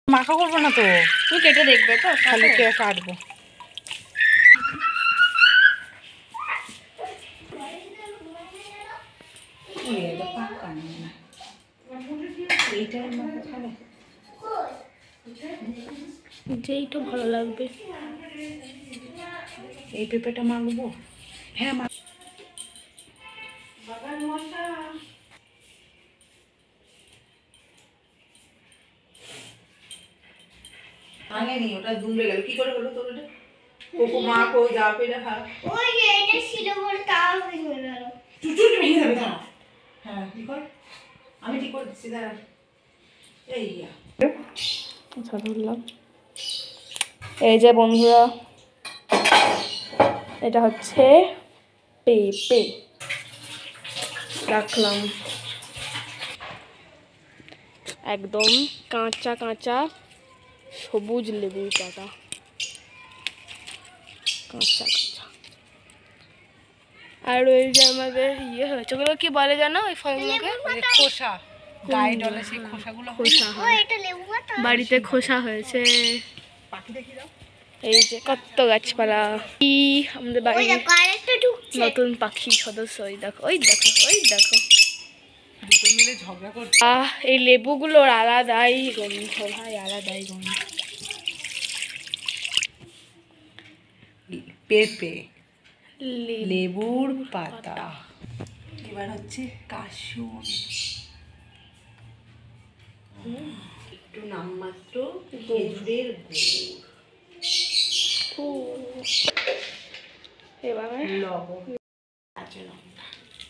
মাখা করবো না তো, তুমি কেটে দেখবে তো, খালি কাটবো। যেইটা ভালো লাগবে। এই পেঁপেটা মাখবো। হ্যাঁ ওটা দুমড়ে গেল, কি করে হলো তোর? ওটা কোকো মাখো, যা পেটা খা। ওই যে এটা ছিল বলে তাও ভেঙে গেল। চুচুর ভেঙে যাবে, দাঁড়া। হ্যাঁ কি কর, আমি ঠিক করে দিচ্ছি, দাঁড়া। এই ধরলাম। এই যে বন্ধুরা, এটা হচ্ছে পেঁপে রাখলাম, একদম কাঁচা কাঁচা সবুজ লেবুর পাতা, কাঁচা কাঁচা। আর ওই যে আমাদের হয়েছে, ওগুলো কি বলে জানো ওই ফলগুলোকে? খোসা, গায়ে ডলে সেই খোসাগুলো। খোসা ও হয়, এটা লেবু পাতা। বাড়িতে খোসা হয়েছে। পাখি দেখি দাও। এই যে কত গাছপালা, কি আমাদের ওই বাড়ির দেখো আরেকটা ঢুকছে। নতুন পাখি সদস্য। ওই দেখো, ওই দেখো, ওই দেখো। দুটো মিলে ঝগড়া করছে। এই লেবুগুলোর আলাদাই গন্ধ ভাই, আলাদাই গন্ধ। পেঁপে, লেবুর পাতা, এবার হচ্ছে কাশুন, একটু নামমাত্র খেজুরের গুড়, এবার লবণ, কাঁচা লঙ্কা।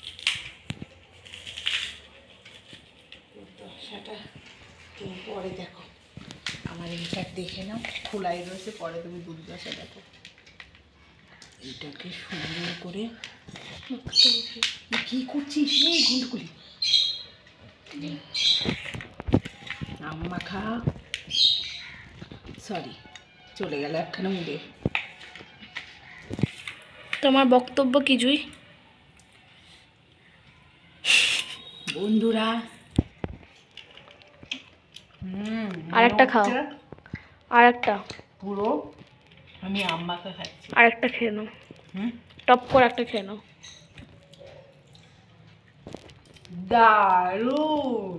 দশাটা তুমি পরে দেখো, আমার এইটা দেখে নাও, খোলাই রয়েছে, পরে তুমি দুর্দশা দেখো। এটাকে সুন্দর করে কি করছিস? এই গুলগুলি আম মাখা, সরি চলে গেল একখানা মুড়ে। তোমার বক্তব্য কি জুই? বন্ধুরা আরেকটা খাও, আরেকটা, পুরো আমি আম মাখা খাচ্ছি। আরেকটা খেয়ে নাও, টপ করে একটা খেয়ে নাও। দারুণ,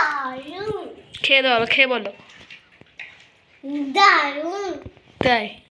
দারুণ খেয়ে বলো, খেয়ে বলো। দারুণ। তাই